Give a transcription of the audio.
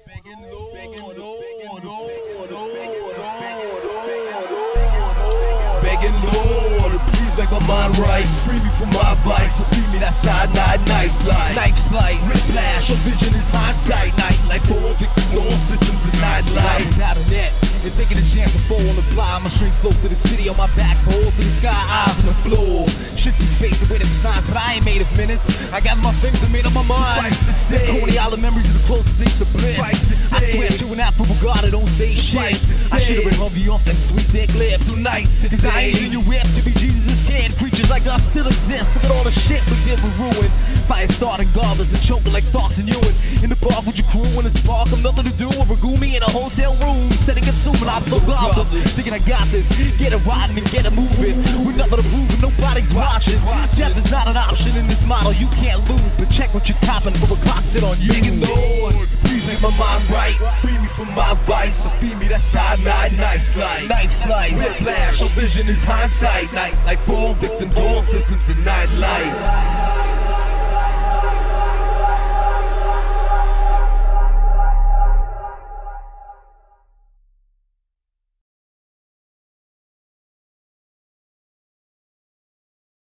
Begging Lord, please make my mind right. Free me from my vice. Free me that side night, nice life. Knife slice, whiplash, your vision is hindsight. Night like for all victims, all systems of nightlife. Without a net, and taking a chance to fall on the fly. I'm a straight float through the city on my back, poles to the sky, eyes on the floor. Shifting space and waiting for signs, but I ain't made of minutes. I got my things and made up my mind. Suffice to say, Coney Island memories are the closest things to bliss. I swear to an affable God, I don't say shit. I should've been Humvee off them sweet dick lips. So nice today, 'cause I ain't in your whip to be Jesus' kid. Creatures like us still exist. Look at all the shit we did, we ruined. Fire starting godless and choking like Starks and Ewan. In the park with your crew and a spark, I'm nothing to do with Ragumi in a hotel room. Steady consuming, I'm so godless. Thinking I got this, get it riding and get it moving. With nothing to prove and nobody's watching. Death is not an option in this model, you can't lose. But check what you're copping for a clock sit on you. Begging Lord, please make my mind right. Free me from my vice, so feed me that side night, nice light. Knife slice, whiplash, your vision is hindsight. Night like for all victims, all systems, the nightlight.